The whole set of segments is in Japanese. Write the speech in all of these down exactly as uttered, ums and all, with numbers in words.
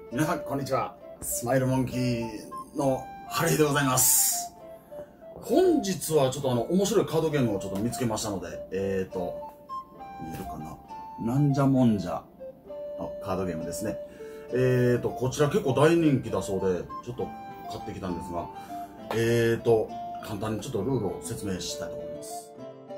皆さんこんにちは。スマイルモンキーのハリーでございます。本日はちょっとあの面白いカードゲームをちょっと見つけましたので、えーと見えるかな、なんじゃもんじゃのカードゲームですね。えーとこちら結構大人気だそうでちょっと買ってきたんですが、えーと簡単にちょっとルールを説明したいと思います。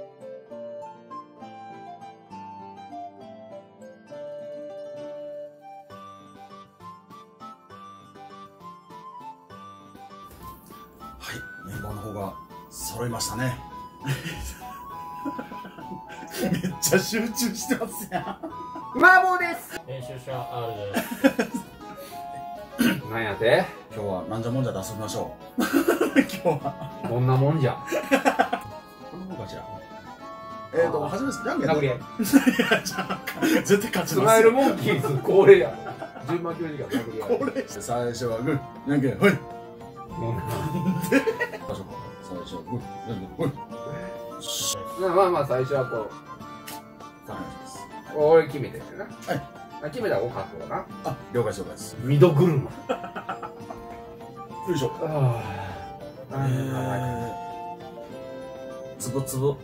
はい、メンバーの方が揃いましたね。めっちゃ集中してますやん。 麻婆です。 編集者 アール です。 なんやて？ 今日はなんじゃもんじゃで遊びましょう。今日はどんなもんじゃ。 この方かしら。えーと初めです。じゃんけん殴り合い。 いやじゃあ絶対勝ちスます。 マイルモンキーズ恒例やろ。順番決め時間殴り合い。 これ最初はグー、じゃんけんほい。 もう最初はグー、じゃんけんほい。 なまあまあ最初はこうお願いします。 俺決めてるな。 はいあ決めたらおかっとな。 あ、了解了解です。 ミド車。 よいしょ。 あえあ。 ー、つぶつぶ。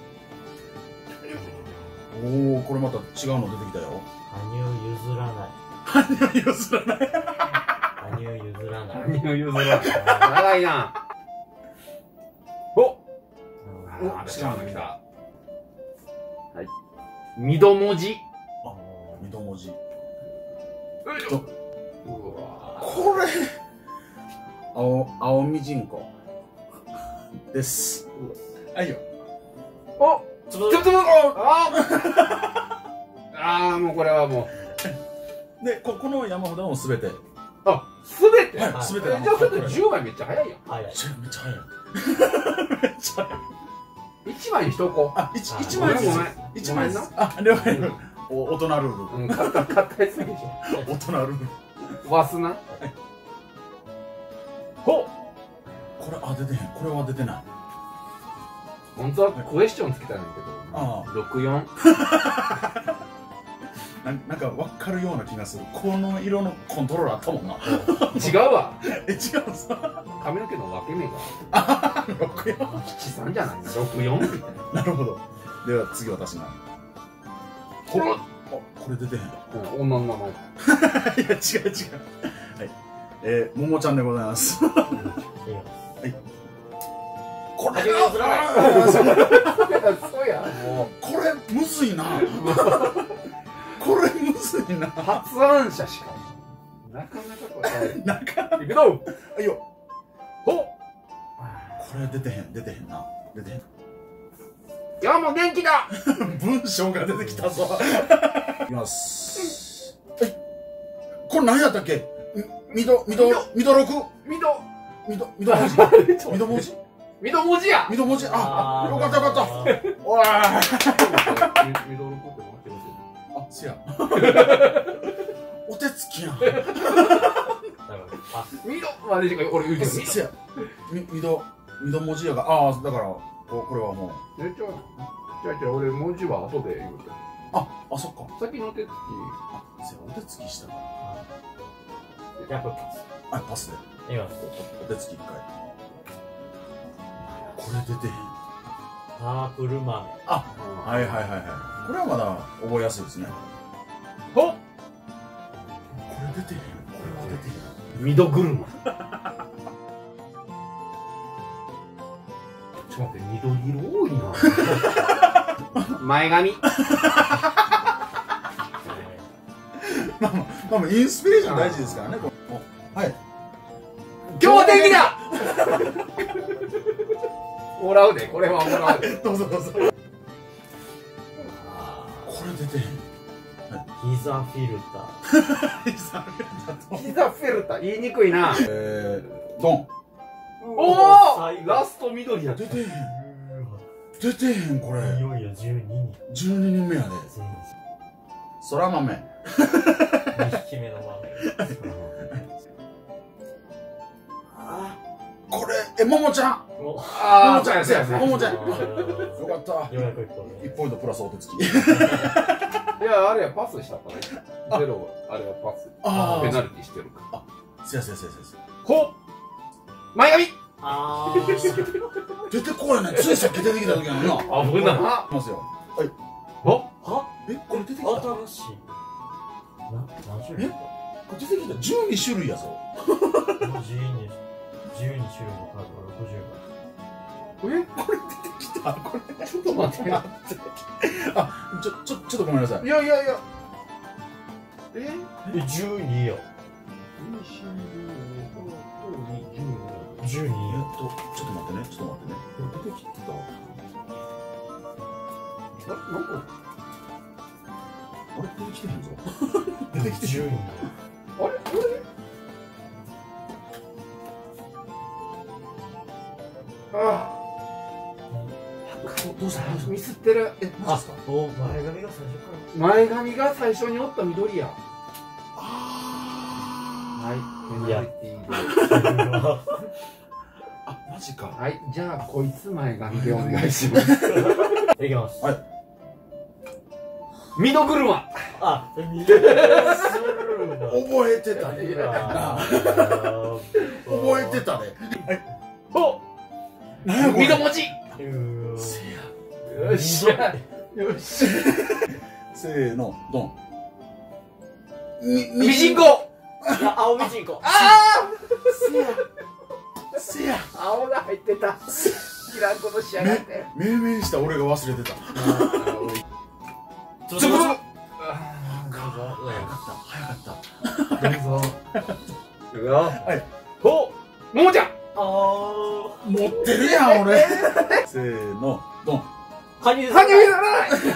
おお、これまた違うの出てきたよ。 羽生譲らない。 羽生譲らない。 羽生譲らない。 何を譲らない。長いな。お。お、違うの来た。はい。ミド文字。 二度文字。 よいしょ。うわ。 これ。青、青みじんこ。です。はいよ。 お。 つぶちょっとあああもうこれはもうで、こ、この山札もすべて。 あすべてはい、すべて。 じゃあそれじゅうまいめっちゃ早いやん。 早い。 めっちゃ早い。めっちゃ早い。 いちまいにしとこう。 あ、一、 あ一枚ずつ。 ごめん一枚ずつごめん。 あ、了解。お、大人ルール。 うんかかかったやつでしょ。 大人ルール。 わすな。ほっこれ、あ、出てへん。これは出てない。 本当はクエスチョンつけたんだけどあろくよんな、なんか分かるような気がする。この色のコントローラーあったもんな。 違うわ。 え、違うんすか。 髪の毛の分け目がろくよん。 ななさんじゃないな。ろくよんみたいな。 なるほど。では次私が。 ほらあ、これ出てへん。いうん女の名前。 や、違う違う。はい。えー、ももちゃんでございます。これ羽生譲らない。 そうやもうこれむずいな。これむずいな。 発案者しかもなかなかこれなんか、 いくぞあいよ。 ほっこれ出てへん、出てへんな。出てへん。 今日も元気だ。 文章が出てきたぞ。いきます。え、これ何やったっけ？みど、みど、みどろく？ ミドみど、みど文字？みど文字？ ミド文字や。 みど文字？あ、 あーよかったよかった。おー。 ミドルコって待ってほしい。 あ、せや。お手つきやん。 あ、 ミドまでしか俺言うてる。 せや。み、みど、みど文字やが、ああ、だから、ここれはもう。 え、ちゃうちゃうちゃう俺文字は後で言うて。 あ、あ、そっか。 先の手つき。 あ、せや、お手つきしたから。 やっぱあ、パスで。 います。 お手つき一回。これ出てへん。 パープル豆。 あ、はいはいはいはい。これはまだ覚えやすいですね。 ほっこれ出てへん。これは出てへん。 ミド車。ちょっと待って、緑色多いな。前髪。 まあまあ、まあまあ、インスピレーション大事ですからね。このはい。 今日は天気だ。もらうで、これはもらうで。 どうぞどうぞ。こあれ出てへん。 ー膝フィルター。 膝フェルタ、言いにくいな。 えー、ドン。 おお、ラスト緑や。 出てへん。出てへん、これ。 いよいよじゅうににん。 じゅうににんめやで。 全そら豆。 にひきめの豆。 これ、え、ももちゃん。 おあももちゃん、せや、ももちゃん。よあーかった。 ようやく一本ね。 いちポイントプラスお手つき。 いや、あれや、パスしたからね。 ゼロ、あれはパス。 あペナルティしてるか。 あ、せやせやせやせやせや。 ほっ前髪あー。 出てこいね。ついさっき出てきた時なのにな。 危な。 いますよ。はい。 おはえ、これ出てきた。こ新しい。な、何種類えれ出てきた。じゅうに種類やぞ。 自由に、自由に種類のカードがろくじゅうえこれ出てきた。これ。 ちょっと待って。 あ、ちょ、ちょ、ちょっとごめんなさい。 いやいやいや。え枚。え、じゅうによ。じゅうにえよ。 っと、ちょっと待ってね。ちょっと待ってね。これ出てきてた。 あなんかあれ出てきてへんぞ。出てきてじゅうによ。 あれこれあどうしたどうしたミスってる。 え、マジですか。 お、前髪が最初から。 前髪が最初におった緑や。 あはい、ペナルティーで。 あ、マジか。 はい、じゃあこいつ前髪でお願いします。 いきます。 はい。 ミド車。 あ、見てる覚えてたね。 うわ覚えてたね。 おなんやこれ。 ミド文字。 うーせや。 よっしゃ。よっしゃ。 せーの、ドン。み、 ミジンコ。 あ、青みじんこ。 あせや。せや。 あ青が入ってた。知らんことしやがって。 命名した俺が忘れてた。 ちょっとつぶつぶ。 早かった。早かった。 どうぞ。うわ。 はい。 ほももちゃん。 あー。 持ってるやん、俺。せーの、ドン。 羽生羽生じゃない。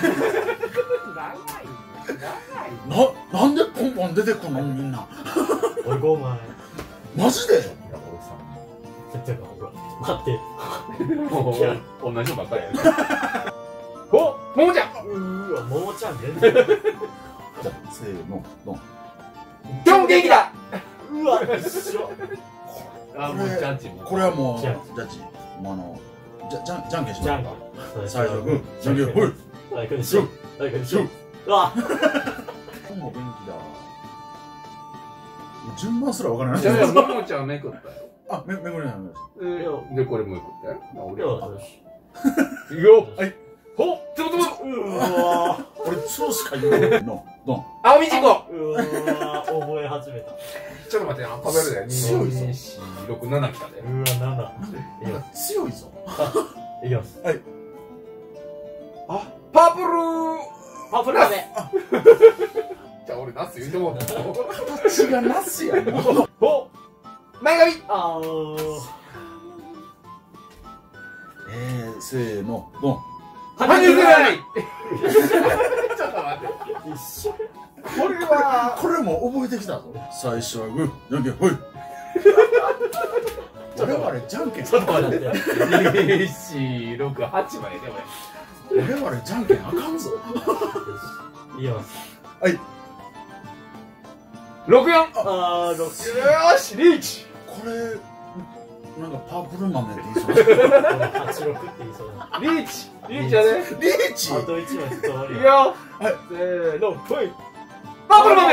な、なんでポンポン出てくんのみんな。 おい、ごまい。 マジで。 ちょっと待って。 もう同じのばっかりや。ほももちゃん。 うーわ、ももちゃん全然。 じゃあ、せーの、ドン。 今日も元気だ。 うわ、一緒。 あ、もうジャンチも。 これはもう、ジじゃャッジ。もうあの、じゃ、じゃん、じゃんけんしじゃんまけん。 最初、グー、じゃんけん、ほい。 はい、これしよう。はい、これしよう。うわ。 今日も元気だ。順番すらわからない。 いやいや、ももちゃんめくったよ。 あ、め、めぐりない、めぐりない。 で、これもめくったよ。俺は。 よし。 いくよ。 はい。 ほつぶつぶ。 うわ。 俺、そうしか言わないの。ドン。 青みじんこ。 うわ、覚え始めた。 ちょっと待って、食べるで。 強いぞに、し、ろく、ななきたで。 うわ、なんだ。 なんか強いぞ。 いきます。 あ、パープルパープルだね。 じゃあ俺ナス言うてもうた。 形がナスやん。 ほ前髪。 あー。 えー、せーの、ドン。 羽生ぐらい。ちょっと待って。 一緒。 これは。 これも覚えてきたぞ。最初はグー、じゃんけん、ほい。我々じゃんけん。 ちょっと待って。 に、し、ろく、はちまでね、 我々じゃんけんあかんぞ。 いきます。 はい。 俺。ろく、よん。 あー、ろく。 よーし、リーチ。 これ、なんかパープル豆って言いそう。 はちろくって言いそうだ。 リーチ。リーチやで。 リーチ。 あといち枚ちょっと終わりいくよ。 はい。 せーの、ほい。パープル豆。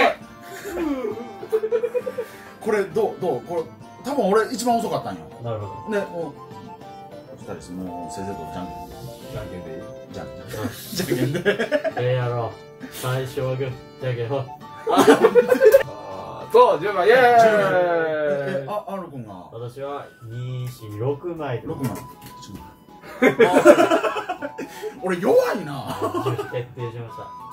これ、どう、どう、これ、多分俺一番遅かったんよ。 なるほね、もう、二人です。もう、先生とじゃんけん。 じゃんけんでいい。 じゃん、 ど。よし。 じゃんけんで。 ええやろう。最初はグー。じゃんけんほい。 あーそう、じゅうまい、イェえ、 ーイ。 あ、あるくんが、 私はに、よん、ろくまい。 六枚。俺弱いな。は決定しま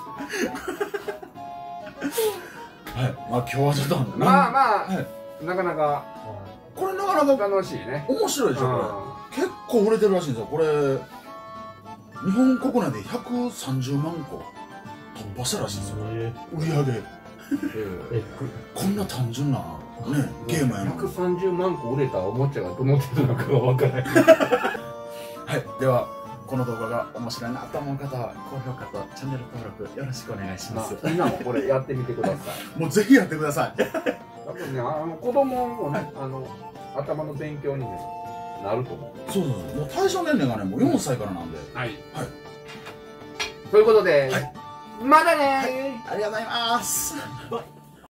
した。 い。まあ、今日はちょっと。 まあまあ、 はい。 なかなかこれなかなか楽しいね。 面白いでしょ、これ。結構売れてるらしいんですよ。これ、日本国内でひゃくさんじゅうまんこ突破したらしいんですよ。 え売り上げ。 ー、え、く、 こんな単純な、ね、ゲームやのに。 ひゃくさんじゅうまんこ売れたおもちゃがどの程度なのかがわからない。 はい。では、この動画が面白いなと思う方は、高評価とチャンネル登録よろしくお願いします。 みんなもこれやってみてください。 もうぜひやってください。 多分ね、あの子供もね、あの頭の勉強に、ね、なると思う。 そうそうそう。もう対象年齢がね、もうよんさいからなんで。 はい。 はい。 ということで、 はいまたねー。 ありがとうございます。 バイ